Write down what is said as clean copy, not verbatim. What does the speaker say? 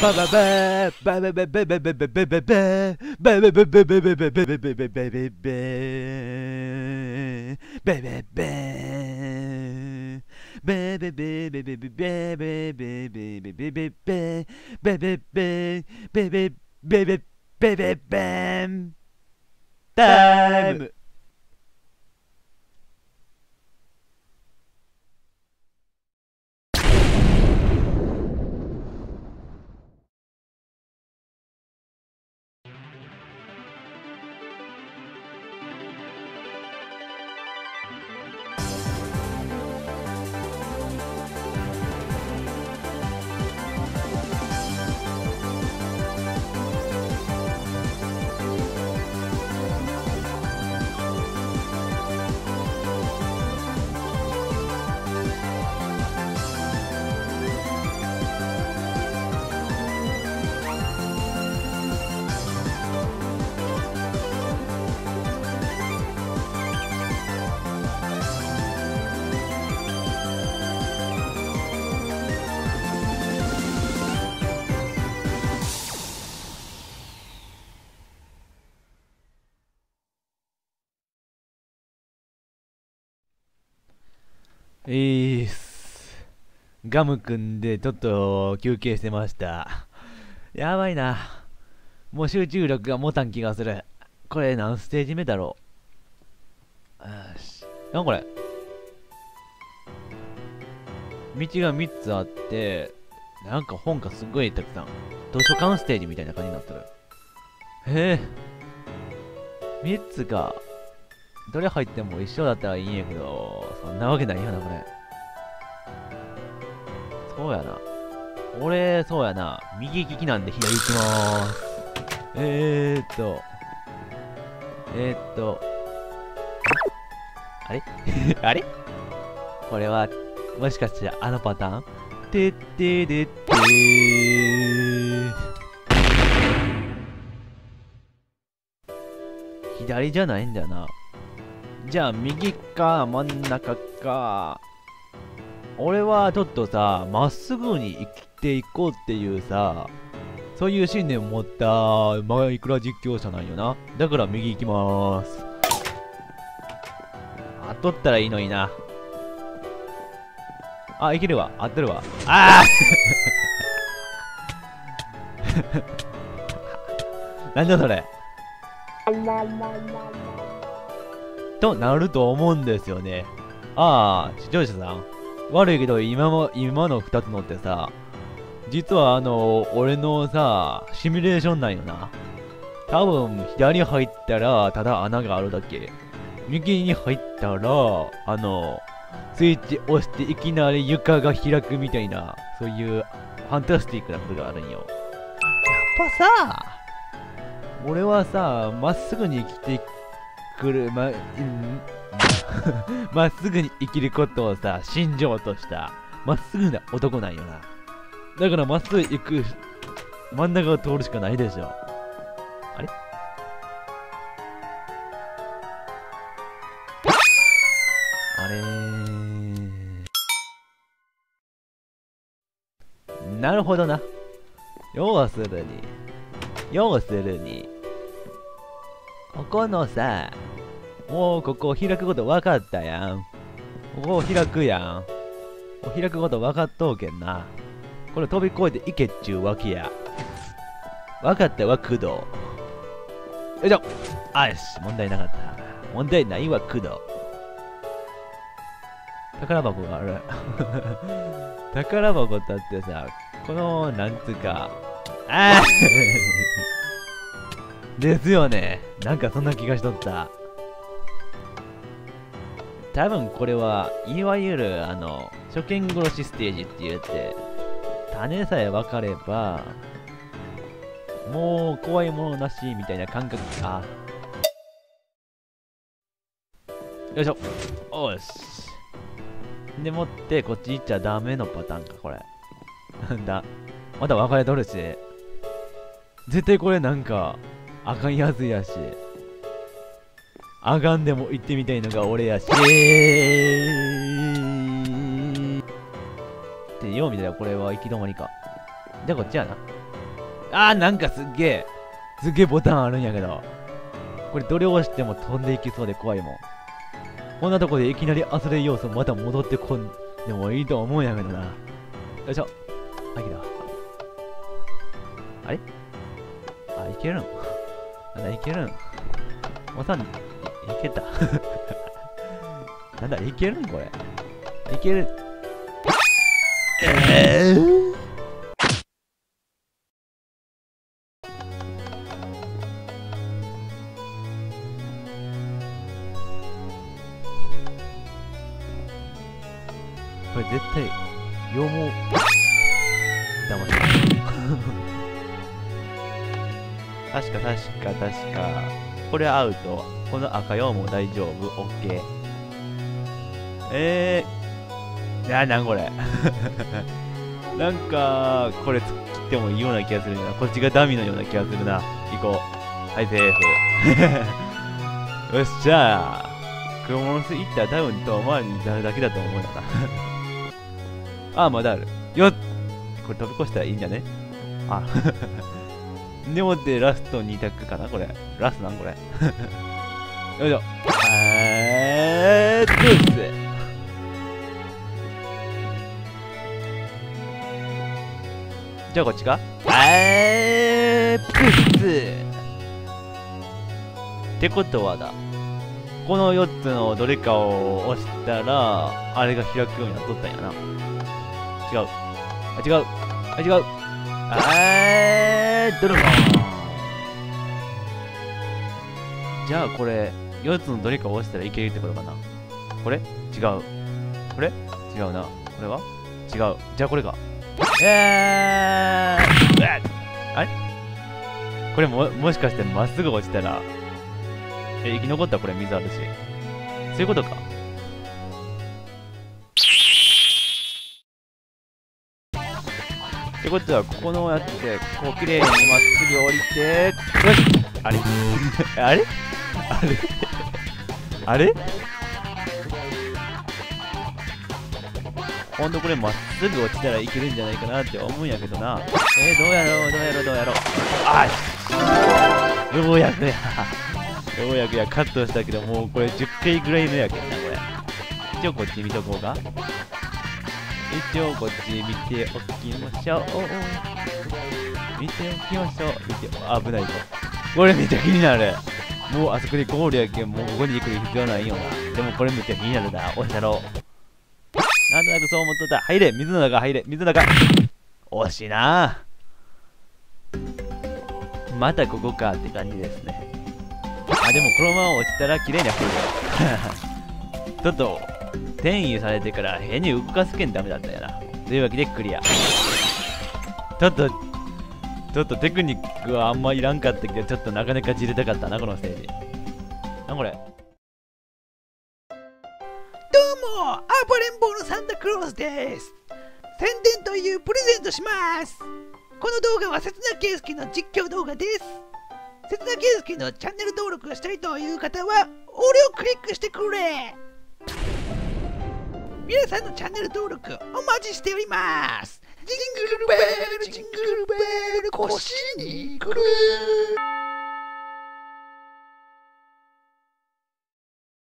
タイム。ガムくんでちょっと休憩してました。やばいな。もう集中力が持たん気がする。これ何ステージ目だろう。よし。なんこれ。道が3つあって、なんか本がすごいたくさん。図書館ステージみたいな感じになってる。へえ。3つか。どれ入っても一緒だったらいいんやけど、そんなわけないよな、これ。そうやな。俺、そうやな。右利きなんで左行きまーす。あれあれこれは、もしかしてあのパターンてってでってー。左じゃないんだよな。じゃあ、右か、真ん中か。俺はちょっとさ、まっすぐに生きていこうっていうさ、そういう信念を持ったマイクラ実況者なんよな。だから右行きまーす。取ったらいいのにな。あ、いけるわ。合ってるわ。ああなんだそれ。となると思うんですよね。ああ、視聴者さん。悪いけど、今の2つのってさ、実は俺のさ、シミュレーションなんよな。多分、左入ったら、ただ穴があるだけ。右に入ったら、スイッチ押していきなり床が開くみたいな、そういうファンタスティックなことがあるんよ。やっぱさ、俺はさ、まっすぐに生きてくる、まっすぐに生きることをさ、信条とした、まっすぐな男なんよな。だからまっすぐ行く、真ん中を通るしかないでしょ。あれあれなるほどな。要するに、ここのさ、もうここ開くこと分かったやん。ここ開くやん。開くこと分かっとうけんな。これ飛び越えていけっちゅうわけや。分かったわ、工藤。よいしょ。あよし、問題なかった。問題ないわ、工藤。宝箱がある。宝箱だってさ、この、なんつうか、ですよね。なんかそんな気がしとった。多分これは、いわゆる、初見殺しステージって言って、種さえ分かれば、もう怖いものなしみたいな感覚か。よいしょ。おし。でもって、こっち行っちゃダメのパターンか、これ。なんだ。まだ分かれとるし。絶対これなんか、あかんやつやし。あかんでも行ってみたいのが俺やし。ってよう見たらこれは行き止まりか。じゃあこっちやな。 なんかすっげえボタンあるんやけど。これどれ押しても飛んでいきそうで怖いもん。こんなとこでいきなりアスレ要素また戻ってこんでもいいと思うんやけどな。よいしょ。あ、来た。あれ、いけるんなんだ、いけるんおさん、いけた。なんだ、いけるんこれ。いける。これ絶対、羊毛、騙せ。確か。これアウト。この赤羊毛大丈夫。オッケー。なんこれ。なんか、これ切ってもいいような気がするな。こっちがダミのような気がするな。行こう。はい、セーフ。よっしゃー。クモンス行ったら多分遠回りになるだけだと思うよな。まだある。よっ、これ飛び越したらいいんじゃね。でもってラスト2択かなこれ。ラストなんこれ。よいしょ。どうっす。じゃあこっちか。プッス。ってことはだ。この4つのどれかを押したら、あれが開くようになっとったんやな。違う。ドラゴン。じゃあこれ、4つのどれかを押したらいけるってことかな。これ違う。これ違うな。これは違う。じゃあこれか。あれこれもしかしてまっすぐ落ちたら、生き残ったらこれ水あるし。そういうことか。ってことは、ここのやって、こう、綺麗にまっすぐ降りて、よしあれあれほんとこれまっすぐ落ちたらいけるんじゃないかなって思うんやけどな。どうやろう。ようやくや、カットしたけど、もうこれ10回ぐらいのやけんな、これ。一応こっち見とこうか。一応こっち見ておきましょう。危ないぞ。これめっちゃ気になる。もうあそこでゴールやけん、もうここに来る必要ないよな。でもこれめっちゃ気になるな。押したろう。なんとなくそう思っとった。入れ、水の中。惜しいな。またここかって感じですね。でもこのまま落ちたら綺麗に入る。ちょっと、転移されてから変に動かすけんダメだったよな。というわけでクリア。ちょっとテクニックはあんまいらんかったけど、ちょっとなかなかじれたかったな、このステージ。なんこれ。 どうも、暴れん坊のサンタクロースです。宣伝というプレゼントします。この動画は刹那圭介の実況動画です。刹那圭介のチャンネル登録したいという方は、俺をクリックしてくれ。皆さんのチャンネル登録お待ちしております。ジングルベル、腰にくる。